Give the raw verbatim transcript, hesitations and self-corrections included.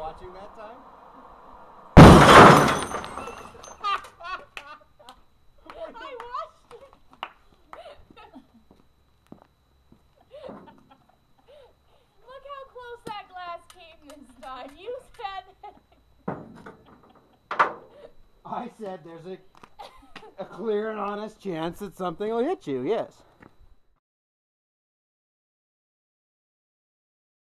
watching that time? I watched it. Look how close that glass came this time. You said I said there's a, a clear and honest chance that something will hit you, yes.